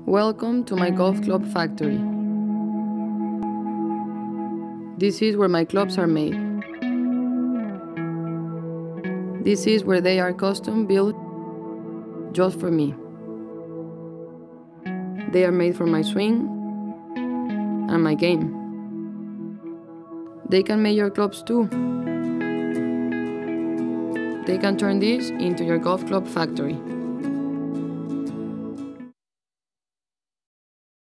Welcome to my golf club factory. This is where my clubs are made. This is where they are custom built just for me. They are made for my swing and my game. They can make your clubs too. They can turn this into your golf club factory.